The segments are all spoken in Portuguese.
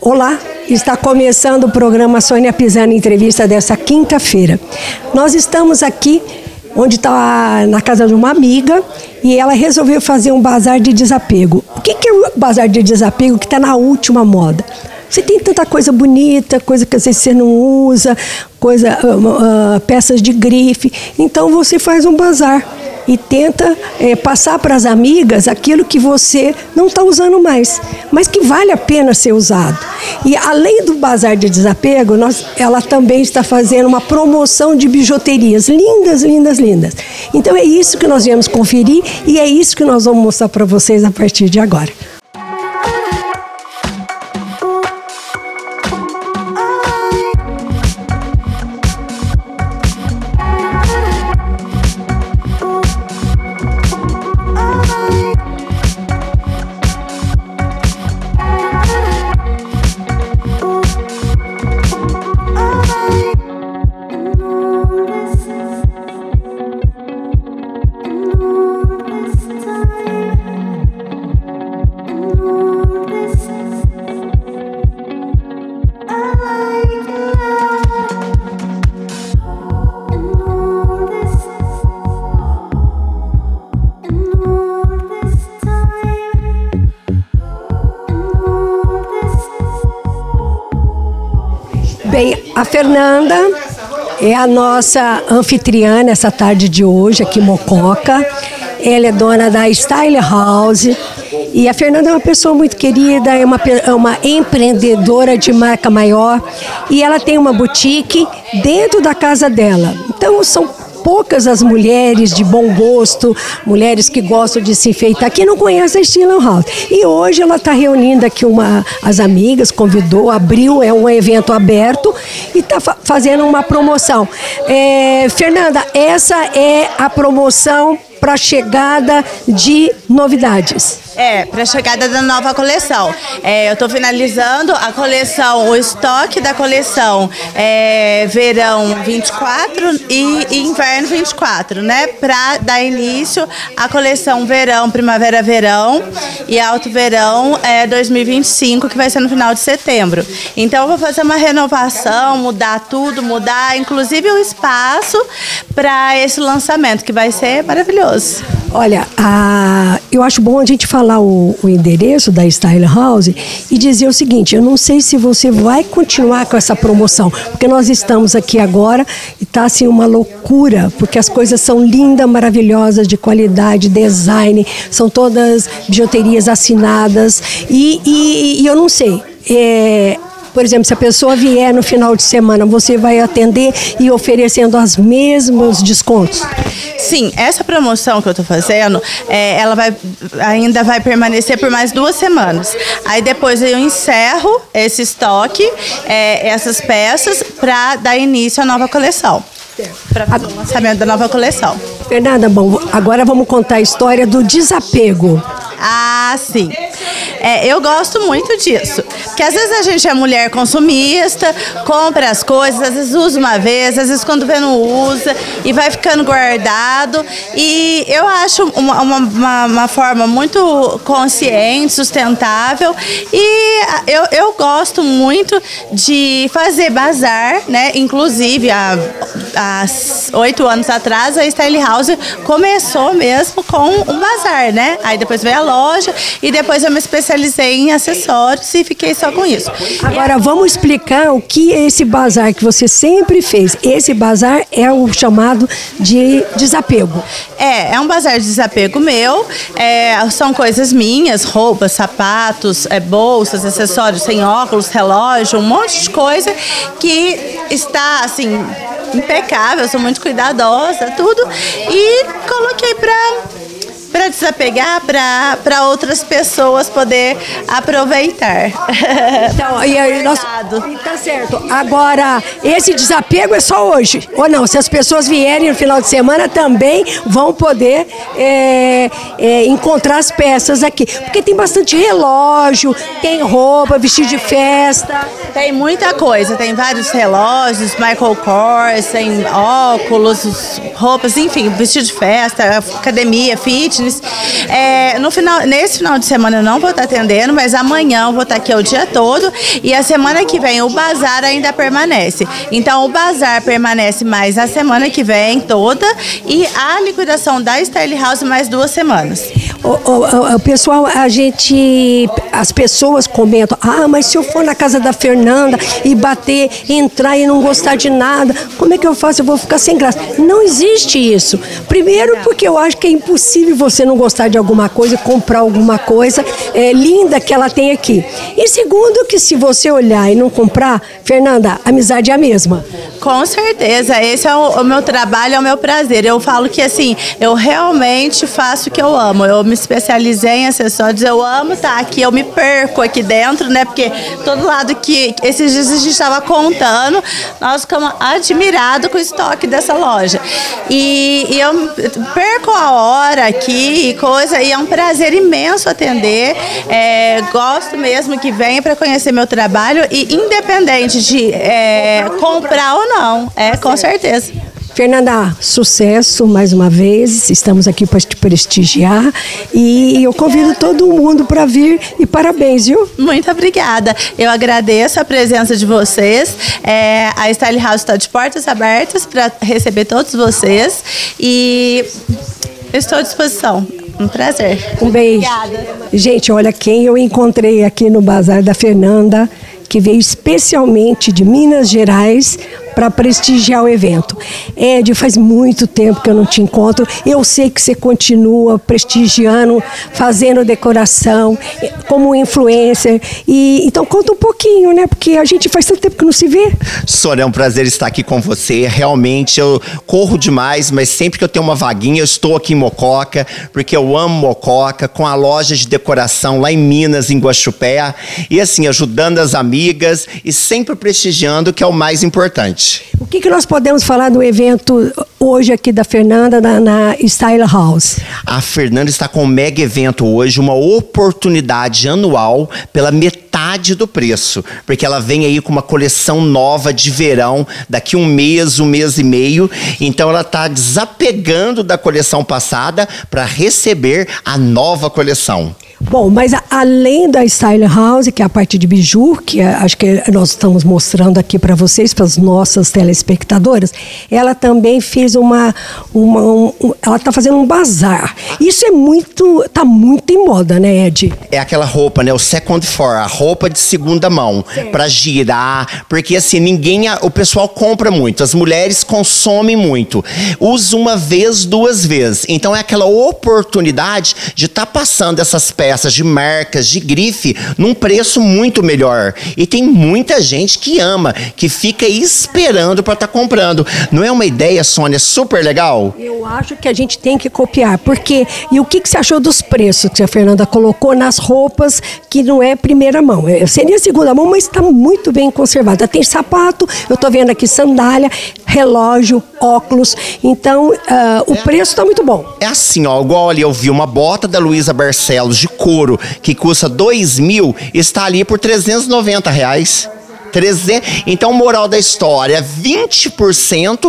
Olá, está começando o programa Sônia Pisani Entrevista dessa quinta-feira. Nós estamos aqui onde está na casa de uma amiga e ela resolveu fazer um bazar de desapego. O que é o bazar de desapego que está na última moda? Você tem tanta coisa bonita, coisa que às vezes você não usa, peças de grife. Então você faz um bazar e tenta passar para as amigas aquilo que você não está usando mais, mas que vale a pena ser usado. E além do bazar de desapego, ela também está fazendo uma promoção de bijuterias lindas, lindas, lindas. Então é isso que nós viemos conferir e é isso que nós vamos mostrar para vocês a partir de agora. Bem, a Fernanda é a nossa anfitriã nessa tarde de hoje aqui em Mococa. Ela é dona da Style House e a Fernanda é uma pessoa muito querida, é uma empreendedora de marca maior e ela tem uma boutique dentro da casa dela. Então são poucas as mulheres de bom gosto, mulheres que gostam de se enfeitar, que não conhecem a Style House. E hoje ela está reunindo aqui as amigas, convidou, abriu, é um evento aberto e está fazendo uma promoção. Fernanda, essa é a promoção para a chegada de novidades. Para a chegada da nova coleção. Eu estou finalizando a coleção, o estoque da coleção verão 24 e inverno 24, né? Para dar início à coleção verão, primavera-verão e alto-verão 2025, que vai ser no final de setembro. Então eu vou fazer uma renovação, mudar tudo, mudar inclusive o espaço para esse lançamento, que vai ser maravilhoso. Olha, eu acho bom a gente falar o endereço da Style House e dizer o seguinte: eu não sei se você vai continuar com essa promoção, porque nós estamos aqui agora e está assim uma loucura, porque as coisas são lindas, maravilhosas, de qualidade, design, são todas bijuterias assinadas e eu não sei. Por exemplo, se a pessoa vier no final de semana, você vai atender e oferecendo os mesmos descontos? Sim, essa promoção que eu estou fazendo, ela ainda vai permanecer por mais 2 semanas. Aí depois eu encerro esse estoque, essas peças, para dar início à nova coleção. Para fazer o lançamento da nova coleção. Fernanda, bom, agora vamos contar a história do desapego. Ah, sim. Eu gosto muito disso. Porque às vezes a gente é mulher consumista, compra as coisas, às vezes usa uma vez, às vezes quando vê não usa e vai ficando guardado. E eu acho uma forma muito consciente, sustentável. E eu gosto muito de fazer bazar, né? Inclusive, há 8 anos atrás, a Style House começou mesmo com um bazar, né? Aí depois veio a loja e depois eu me especializei em acessórios e fiquei só com isso. Agora vamos explicar o que é esse bazar que você sempre fez. Esse bazar é o chamado de desapego. É um bazar de desapego meu. São coisas minhas, roupas, sapatos, bolsas, acessórios, sem óculos, relógio, um monte de coisa que está assim impecável, sou muito cuidadosa, tudo, e coloquei para desapegar, para outras pessoas poder aproveitar. Então, e aí tá certo. Agora, esse desapego é só hoje, ou não? Se as pessoas vierem no final de semana, também vão poder encontrar as peças aqui. Porque tem bastante relógio, tem roupa, vestido de festa. Tem muita coisa, tem vários relógios, Michael Kors, tem óculos, roupas, enfim, vestido de festa, academia, fitness. tênis. Nesse final de semana eu não vou estar atendendo, mas amanhã eu vou estar aqui o dia todo e a semana que vem o bazar ainda permanece. Então o bazar permanece mais a semana que vem toda e a liquidação da Style House mais 2 semanas. Pessoal, as pessoas comentam, mas se eu for na casa da Fernanda e bater, entrar e não gostar de nada, como é que eu faço? Eu vou ficar sem graça. Não existe isso. Primeiro porque eu acho que é impossível você não gostar de alguma coisa, comprar alguma coisa linda que ela tem aqui. E segundo que se você olhar e não comprar, Fernanda, a amizade é a mesma. Com certeza, esse é o meu trabalho, é o meu prazer. Eu falo que assim, eu realmente faço o que eu amo. Eu me especializei em acessórios, eu amo estar aqui, eu me perco aqui dentro, né? Porque todo lado que esses dias a gente estava contando, nós ficamos admirados com o estoque dessa loja. E eu perco a hora aqui e coisa, e é um prazer imenso atender. Gosto mesmo que venha para conhecer meu trabalho e independente de comprar ou não, com certeza. Fernanda, sucesso mais uma vez, estamos aqui para te prestigiar e eu convido todo mundo para vir e parabéns, viu? Muito obrigada, eu agradeço a presença de vocês, a Style House está de portas abertas para receber todos vocês e estou à disposição. Um prazer. Um beijo. Obrigada. Gente, olha quem eu encontrei aqui no Bazar da Fernanda, que veio especialmente de Minas Gerais para prestigiar o evento. Ed, faz muito tempo que eu não te encontro. Eu sei que você continua prestigiando, fazendo decoração, como influencer. Então conta um pouquinho, né? Porque a gente faz tanto tempo que não se vê. Sônia, é um prazer estar aqui com você. Realmente eu corro demais, mas sempre que eu tenho uma vaguinha, eu estou aqui em Mococa, porque eu amo Mococa, com a loja de decoração lá em Minas, em Guaxupé. E assim, ajudando as amigas e sempre prestigiando, que é o mais importante. O que nós podemos falar do evento hoje aqui da Fernanda na Style House? A Fernanda está com um mega evento hoje, uma oportunidade anual pela metade do preço, porque ela vem aí com uma coleção nova de verão, daqui um mês e meio, então ela está desapegando da coleção passada para receber a nova coleção. Bom, mas além da Style House, que é a parte de biju, que acho que nós estamos mostrando aqui para vocês, para as nossas telespectadoras, ela também fez ela está fazendo um bazar. Isso tá muito em moda, né, Ed? É aquela roupa, né, o second floor, a roupa de segunda mão, para girar, porque assim, o pessoal compra muito, as mulheres consomem muito, usa uma vez, 2 vezes, então é aquela oportunidade de estar passando essas peças de marcas, de grife, num preço muito melhor. E tem muita gente que ama, que fica esperando para estar comprando. Não é uma ideia, Sônia, super legal? Eu acho que a gente tem que copiar, porque... E o que você achou dos preços que a Fernanda colocou nas roupas que não é primeira mão? Seria segunda mão, mas está muito bem conservada. Tem sapato, eu estou vendo aqui sandália, relógio, óculos. Então, o preço está muito bom. É assim, ó, igual ali eu vi uma bota da Luísa Barcelos de couro, que custa 2.000, está ali por R$390. Então, moral da história, 20%,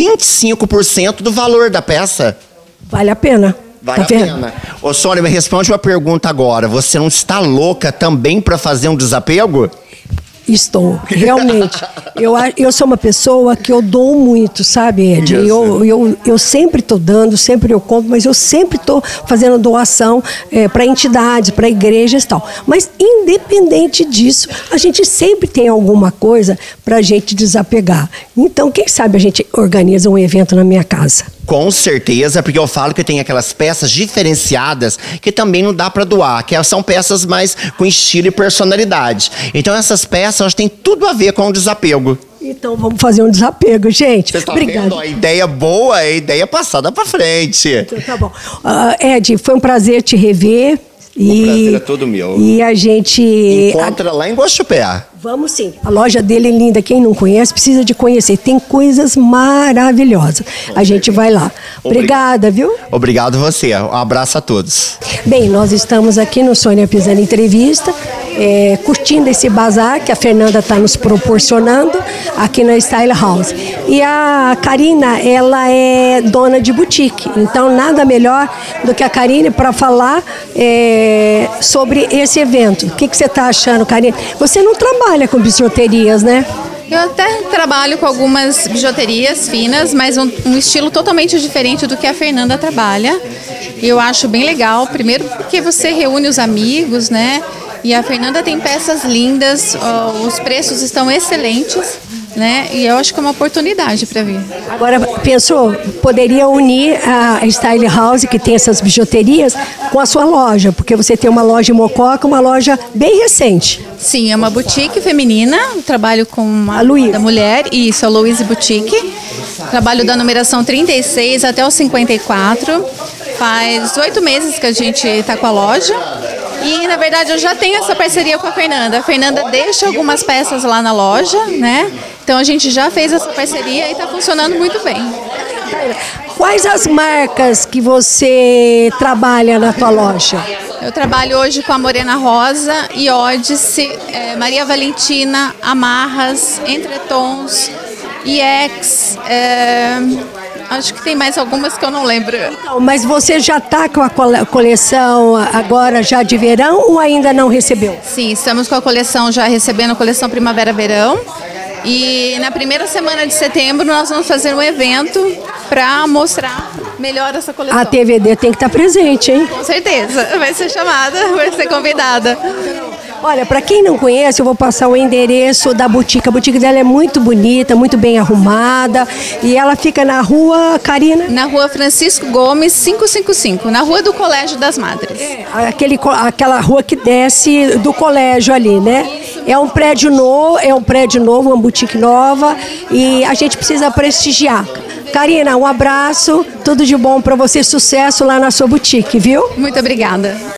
25% do valor da peça. Vale a pena. Vale a pena. Ô, Sônia, me responde uma pergunta agora. Você não está louca também para fazer um desapego? Estou, realmente. Eu sou uma pessoa que eu dou muito, sabe, Ed? Eu sempre estou dando, sempre eu compro, mas eu sempre estou fazendo doação para entidades, para igrejas e tal. Mas, independente disso, a gente sempre tem alguma coisa para a gente desapegar. Então, quem sabe a gente organiza um evento na minha casa. Com certeza, porque eu falo que tem aquelas peças diferenciadas que também não dá para doar, que são peças mais com estilo e personalidade. Então essas peças têm tudo a ver com o desapego. Então vamos fazer um desapego, gente. Você está vendo? A ideia boa é a ideia passada para frente. Então, tá bom. Ed, foi um prazer te rever. O prazer é todo meu. E a gente... encontra lá em Guaxupé. Vamos sim. A loja dele é linda. Quem não conhece, precisa de conhecer. Tem coisas maravilhosas. A gente vai lá. Obrigada, viu? Obrigado você. Um abraço a todos. Bem, nós estamos aqui no Sônia Pisani Entrevista curtindo esse bazar que a Fernanda está nos proporcionando aqui na Style House. E a Karina, ela é dona de boutique, então nada melhor do que a Karine para falar sobre esse evento. O que você está achando, Karine? Você não trabalha com bijuterias, né? Eu até trabalho com algumas bijuterias finas, mas um estilo totalmente diferente do que a Fernanda trabalha. E eu acho bem legal, primeiro porque você reúne os amigos, né? E a Fernanda tem peças lindas, os preços estão excelentes, né? E eu acho que é uma oportunidade para vir. Agora, pensou, poderia unir a Style House, que tem essas bijuterias, com a sua loja, porque você tem uma loja em Mococa, uma loja bem recente. Sim, é uma boutique feminina, eu trabalho com a da mulher, isso, a Louise Boutique. Trabalho da numeração 36 até o 54. Faz 8 meses que a gente está com a loja. E, na verdade, eu já tenho essa parceria com a Fernanda. A Fernanda deixa algumas peças lá na loja, né? Então, a gente já fez essa parceria e está funcionando muito bem. Quais as marcas que você trabalha na tua loja? Eu trabalho hoje com a Morena Rosa, Iodice, Maria Valentina, Amarras, Entretons, IEX, acho que tem mais algumas que eu não lembro. Então, mas você já está com a coleção agora já de verão ou ainda não recebeu? Sim, estamos com a coleção já recebendo a coleção Primavera-Verão. E na primeira semana de setembro nós vamos fazer um evento para mostrar melhor essa coleção. A TVD tem que estar presente, hein? Com certeza, vai ser chamada, vai ser convidada. Olha, para quem não conhece, eu vou passar o endereço da boutique. A boutique dela é muito bonita, muito bem arrumada. E ela fica na rua, Karina? Na rua Francisco Gomes, 555, na rua do Colégio das Madres. Aquela rua que desce do colégio ali, né? É um prédio novo, uma boutique nova. E a gente precisa prestigiar. Karina, um abraço, tudo de bom para você, sucesso lá na sua boutique, viu? Muito obrigada.